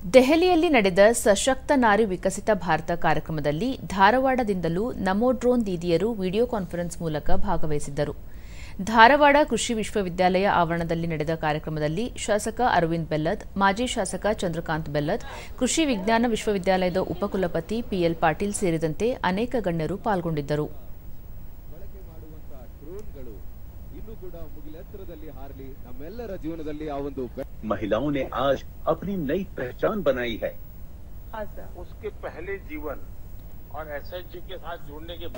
ದೆಹಲಿಯಲ್ಲಿ ನಡೆದ ಸಶಕ್ತ ನಾರಿ ವಿಕಸಿತ ಭಾರತ ಕಾರ್ಯಕ್ರಮದಲ್ಲಿ ಧಾರವಾಡದಿಂದಲೂ ನಮೋ ಡ್ರೋನ್ ದೀದಿಯರು ವಿಡಿಯೋ ಕಾನ್ಫರೆನ್ಸ್ ಮೂಲಕ ಭಾಗವಹಿಸಿದ್ದರು. ಧಾರವಾಡ ಕೃಷಿ ವಿಶ್ವವಿದ್ಯಾಲಯ ಆವರಣದಲ್ಲಿ ನಡೆದ ಕಾರ್ಯಕ್ರಮದಲ್ಲಿ ಶಾಸಕ ಅರವಿಂದ್ ಬೆಲ್ಲದ್, ಮಾಜಿ ಶಾಸಕ ಚಂದ್ರಕಾಂತ್ ಬೆಲ್ಲದ್, ಕೃಷಿ ವಿಜ್ಞಾನ ವಿಶ್ವವಿದ್ಯಾಲಯದ ಉಪಕುಲಪತಿ ಪಿಎಲ್ ಪಾಟೀಲ್ ಸೇರಿದಂತೆ ಅನೇಕ ಗಣ್ಯರು ಪಾಲ್ಗೊಂಡಿದ್ದರು. महिलाओं ने आज अपनी नई पहचान बनाई है. उसके पहले जीवन और एसएचजी के साथ जुड़ने के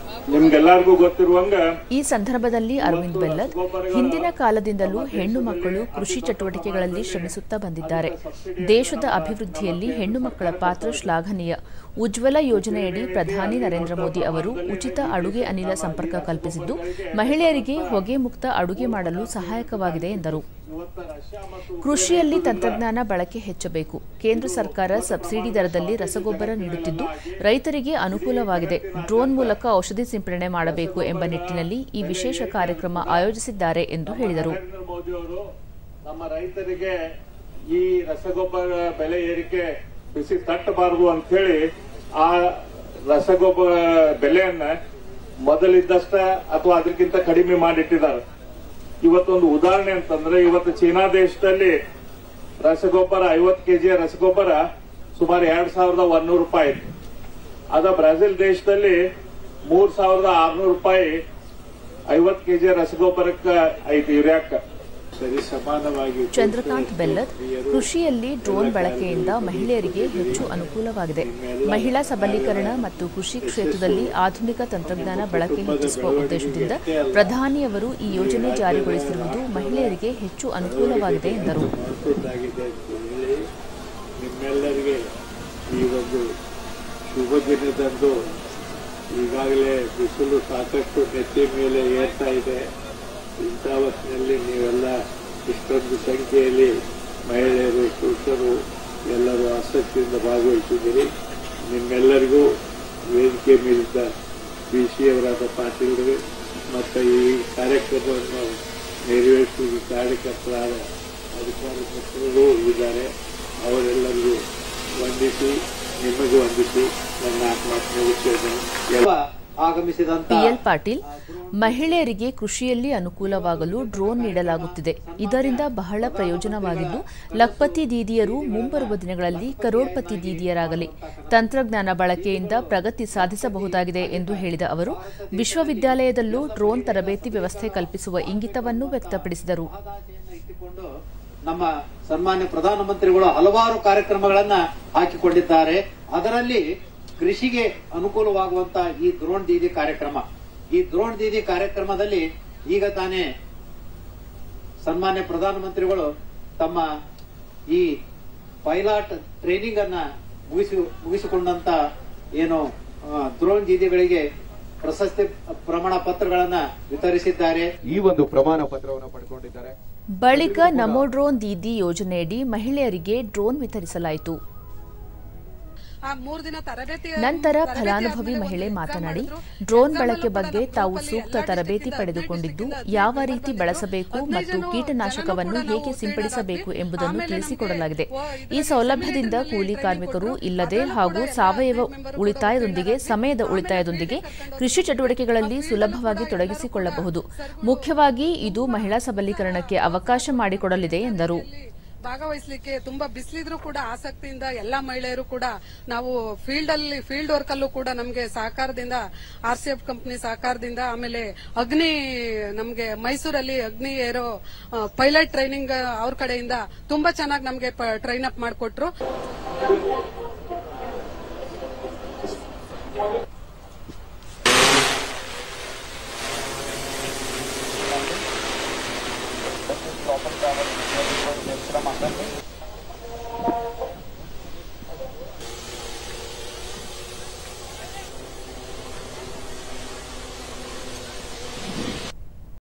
ಈ ಸಂದರ್ಭದಲ್ಲಿ ಅರವಿಂದ್ ಬೆಲ್ಲದ್, ಹಿಂದಿನ ಕಾಲದಿಂದಲೂ ಹೆಣ್ಣು ಮಕ್ಕಳು ಕೃಷಿ ಚಟುವಟಿಕೆಗಳಲ್ಲಿ ಶ್ರಮಿಸುತ್ತಾ ಬಂದಿದ್ದಾರೆ. ದೇಶದ ಅಭಿವೃದ್ಧಿಯಲ್ಲಿ ಹೆಣ್ಣು ಮಕ್ಕಳ ಪಾತ್ರ ಶ್ಲಾಘನೀಯ. ಉಜ್ವಲ ಯೋಜನೆಯಡಿ ಪ್ರಧಾನಿ ನರೇಂದ್ರ ಮೋದಿ ಅವರು ಉಚಿತ ಅಡುಗೆ ಅನಿಲ ಸಂಪರ್ಕ ಕಲ್ಪಿಸಿದ್ದು ಮಹಿಳೆಯರಿಗೆ ಹೊಗೆ ಮುಕ್ತ ಅಡುಗೆ ಮಾಡಲು ಸಹಾಯಕವಾಗಿದೆ ಎಂದರು. ಕೃಷಿಯಲ್ಲಿ ತಂತ್ರಜ್ಞಾನ ಬಳಕೆ ಹೆಚ್ಚಬೇಕು. ಕೇಂದ್ರ ಸರ್ಕಾರ ಸಬ್ಸಿಡಿ ದರದಲ್ಲಿ ರಸಗೊಬ್ಬರ ನೀಡುತ್ತಿದ್ದು ರೈತರಿಗೆ ಅನುಕೂಲವಾಗಿದೆ. ಡ್ರೋನ್ ಮೂಲಕ ಔಷಧಿ ಸಿಂಪಡಣೆ ಮಾಡಬೇಕು ಎಂಬ ನಿಟ್ಟಿನಲ್ಲಿ ಈ ವಿಶೇಷ ಕಾರ್ಯಕ್ರಮ ಆಯೋಜಿಸಿದ್ದಾರೆ ಎಂದು ಹೇಳಿದರು. ನಮ್ಮ ರೈತರಿಗೆ ಈ ರಸಗೊಬ್ಬರ ಬೆಲೆ ಏರಿಕೆ ಬಿಸಿ ತಟ್ಟಬಾರದು ಅಂತ ಹೇಳಿ ಆ ರಸಗೊಬ್ಬರ ಬೆಲೆಯನ್ನ ಮೊದಲಿದ್ದಷ್ಟ ಅಥವಾ ಅದಕ್ಕಿಂತ ಕಡಿಮೆ ಮಾಡಿಟ್ಟಿದ್ದಾರೆ. ಇವತ್ತೊಂದು ಉದಾಹರಣೆ ಅಂತಂದ್ರೆ, ಇವತ್ತು ಚೀನಾ ದೇಶದಲ್ಲಿ ರಸಗೊಬ್ಬರ 50 ಕೆಜಿ ರಸಗೊಬ್ಬರ ಸುಮಾರು 2100 ರೂಪಾಯಿ. ಅದ ಬ್ರೆಜಿಲ್ ದೇಶದಲ್ಲಿ 3600 ರೂಪಾಯಿ 50 ಕೆಜಿ ರಸಗೊಬ್ಬರಕ್ಕೆ ಐತಿ, ಯೂರಿಯಾಕ್ಕ ಸರಿ ಸಮಾನವಾಗಿ. ಚಂದ್ರಕಾಂತ್ ಬೆಲ್ಲದ್, ಕೃಷಿಯಲ್ಲಿ ಡ್ರೋನ್ ಬಳಕೆಯಿಂದ ಮಹಿಳೆಯರಿಗೆ ಹೆಚ್ಚು ಅನುಕೂಲವಾಗಿದೆ. ಮಹಿಳಾ ಸಬಲೀಕರಣ ಮತ್ತು ಕೃಷಿ ಕ್ಷೇತ್ರದಲ್ಲಿ ಆಧುನಿಕ ತಂತ್ರಜ್ಞಾನ ಬಳಕೆ ಹೆಚ್ಚಿಸುವ ಉದ್ದೇಶದಿಂದ ಪ್ರಧಾನಿಯವರು ಈ ಯೋಜನೆ ಜಾರಿಗೊಳಿಸಿರುವುದು ಮಹಿಳೆಯರಿಗೆ ಹೆಚ್ಚು ಅನುಕೂಲವಾಗಿದೆ ಎಂದರು. ನಿಮ್ಮೆಲ್ಲರಿಗೆ ಈ ಒಂದು ಶುಭ ದಿನದಂದು ಈಗಾಗಲೇ ಬಿಸಿಲು ಸಾಕಷ್ಟು ನೆತ್ತಿ ಮೇಲೆ ಏರ್ತಾ ಇದೆ. ಇಂಥ ಹೊತ್ತಿನಲ್ಲಿ ನೀವೆಲ್ಲ ಇಷ್ಟೊಂದು ಸಂಖ್ಯೆಯಲ್ಲಿ ಮಹಿಳೆಯರು, ಪುರುಷರು ಎಲ್ಲರೂ ಆಸಕ್ತಿಯಿಂದ ಭಾಗವಹಿಸಿದ್ದೀರಿ. ನಿಮ್ಮೆಲ್ಲರಿಗೂ ವೇದಿಕೆ ಮೇಲಿದ್ದ ಬಿಸಿಯವರಾದ ಪಾಟೀಲರು ಮತ್ತು ಈ ಕಾರ್ಯಕ್ರಮವನ್ನು ನೆರವೇರಿಸುವ ಕಾರ್ಯಕರ್ತರಾದ ಅಧಿಕಾರಿಗಳು ಇದ್ದಾರೆ. ಅವರೆಲ್ಲರಿಗೂ ವಂದಿಸಿ, ನಿಮಗೂ ವಂದಿಸಿ ನನ್ನ ಮಾತು ಮುಗಿಸಿದ್ದೇನೆ. ಪಿಎಲ್ ಪಾಟೀಲ್, ಮಹಿಳೆಯರಿಗೆ ಕೃಷಿಯಲ್ಲಿ ಅನುಕೂಲವಾಗಲು ಡ್ರೋನ್ ನೀಡಲಾಗುತ್ತಿದೆ. ಇದರಿಂದ ಬಹಳ ಪ್ರಯೋಜನವಾಗಿದ್ದು ಲಖ್ಪತಿ ದೀದಿಯರು ಮುಂಬರುವ ದಿನಗಳಲ್ಲಿ ಕರೋಡ್ಪತಿ ದೀದಿಯರಾಗಲಿ. ತಂತ್ರಜ್ಞಾನ ಬಳಕೆಯಿಂದ ಪ್ರಗತಿ ಸಾಧಿಸಬಹುದಾಗಿದೆ ಎಂದು ಹೇಳಿದ ಅವರು, ವಿಶ್ವವಿದ್ಯಾಲಯದಲ್ಲೂ ಡ್ರೋನ್ ತರಬೇತಿ ವ್ಯವಸ್ಥೆ ಕಲ್ಪಿಸುವ ಇಂಗಿತವನ್ನು ವ್ಯಕ್ತಪಡಿಸಿದರು. ನಮ್ಮ ಸನ್ಮಾನ್ಯ ಪ್ರಧಾನಮಂತ್ರಿಗಳು ಹಲವಾರು ಕಾರ್ಯಕ್ರಮಗಳನ್ನ ಹಾಕಿಕೊಂಡಿದ್ದಾರೆ. ಅದರಲ್ಲಿ ಕೃಷಿಗೆ ಅನುಕೂಲವಾಗುವಂತಹ ಈ ಡ್ರೋನ್ ದೀದಿ ಕಾರ್ಯಕ್ರಮ, ಈ ಡ್ರೋನ್ ದೀದಿ ಕಾರ್ಯಕ್ರಮದಲ್ಲಿ ಈಗ ತಾನೇ ಸನ್ಮಾನ್ಯ ಪ್ರಧಾನಮಂತ್ರಿಗಳು ತಮ್ಮ ಈ ಪೈಲಾಟ್ ಟ್ರೈನಿಂಗ್ ಅನ್ನ ಮುಗಿಸಿಕೊಂಡಂತ ಏನು ಡ್ರೋನ್ ದೀದಿಗಳಿಗೆ ಪ್ರಶಸ್ತಿ ಪ್ರಮಾಣ ಪತ್ರಗಳನ್ನ ವಿತರಿಸಿದ್ದಾರೆ. ಈ ಒಂದು ಪ್ರಮಾಣ ಪತ್ರವನ್ನು ಪಡೆದುಕೊಂಡಿದ್ದಾರೆ. ಬಳಿಕ ನಮೋ ಡ್ರೋನ್ ದೀದಿ ಯೋಜನೆಯಡಿ ಮಹಿಳೆಯರಿಗೆ ಡ್ರೋನ್ ವಿತರಿಸಲಾಯಿತು. ನಂತರ ಫಲಾನುಭವಿ ಮಹಿಳೆ ಮಾತನಾಡಿ, ಡ್ರೋನ್ ಬಳಕೆ ಬಗ್ಗೆ ತಾವು ಸೂಕ್ತ ತರಬೇತಿ ಪಡೆದುಕೊಂಡಿದ್ದು ಯಾವ ರೀತಿ ಬಳಸಬೇಕು ಮತ್ತು ಕೀಟನಾಶಕವನ್ನು ಹೇಗೆ ಸಿಂಪಡಿಸಬೇಕು ಎಂಬುದನ್ನು ತಿಳಿಸಿಕೊಡಲಾಗಿದೆ. ಈ ಸೌಲಭ್ಯದಿಂದ ಕೂಲಿ ಕಾರ್ಮಿಕರು ಇಲ್ಲದೆ ಹಾಗೂ ಸಾವಯವ ಉಳಿತಾಯದೊಂದಿಗೆ ಸಮಯದ ಉಳಿತಾಯದೊಂದಿಗೆ ಕೃಷಿ ಚಟುವಟಿಕೆಗಳಲ್ಲಿ ಸುಲಭವಾಗಿ ತೊಡಗಿಸಿಕೊಳ್ಳಬಹುದು. ಮುಖ್ಯವಾಗಿ ಇದು ಮಹಿಳಾ ಸಬಲೀಕರಣಕ್ಕೆ ಅವಕಾಶ ಮಾಡಿಕೊಡಲಿದೆ ಎಂದರು. ಭಾಗವಹಿಸಲಿಕ್ಕೆ ತುಂಬಾ ಬಿಸಿಲಿದ್ರು ಕೂಡ ಆಸಕ್ತಿಯಿಂದ ಎಲ್ಲಾ ಮಹಿಳೆಯರು ಕೂಡ ನಾವು ಫೀಲ್ಡ್ ವರ್ಕ್ ಅಲ್ಲೂ ಕೂಡ ನಮಗೆ ಸಹಕಾರದಿಂದ RCF ಕಂಪನಿ ಸಹಕಾರದಿಂದ, ಆಮೇಲೆ ಅಗ್ನಿ ನಮಗೆ ಮೈಸೂರಲ್ಲಿ ಅಗ್ನಿ ಏರೋ ಪೈಲಟ್ ಟ್ರೈನಿಂಗ್ ಅವ್ರ ಕಡೆಯಿಂದ ತುಂಬಾ ಚೆನ್ನಾಗಿ ನಮಗೆ ಟ್ರೈನ್ ಅಪ್ ಮಾಡಿಕೊಟ್ರು.